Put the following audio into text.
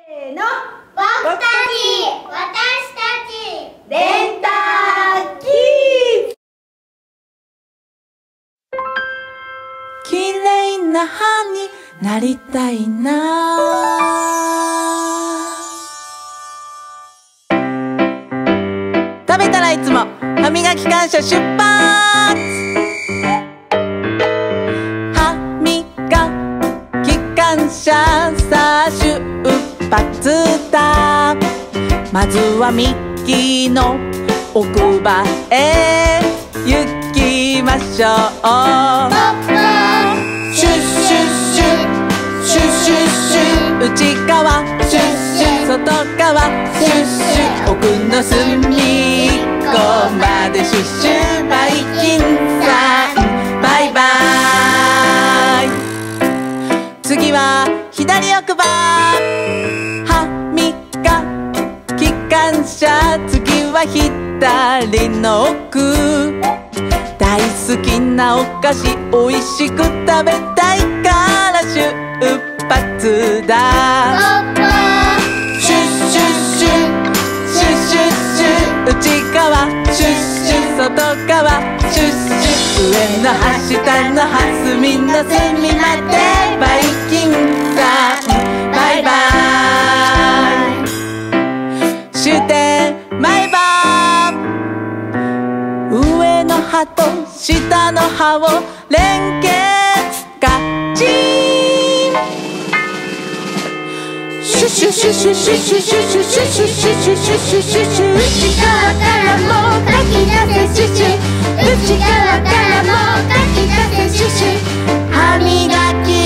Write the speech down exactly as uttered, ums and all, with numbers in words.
せーの、 僕たち、私たち、 レンタキッズ。 綺麗な歯になりたいな。食べたらいつも歯磨き感謝出発。歯磨き感謝さあ出発だ。まずは右の奥歯へ行きましょう。シュッシュッシュッシュッシュッシュッ内側シュッシュッ外側シュッシュッ奥の隅っこまでシュッシュバイキンさんバイバイ。次は左奥歯歯磨き感謝。次は左の奥。大好きなお菓子おいしく食べたいから出発だ。シュッシュッシュッシュッシュッシュッ内側シュッシュッ外側シュッシュッ上の歯下の歯隅の隅までバイキンさんバイバイ。終点毎晩上の歯と下の歯を連結ガチン。シュシュシュシュシュシュシュシュシュシュシュシュシュシュシュシュシュ内側からもかき出せシュシュ内側からもかき出せシュシュ歯磨き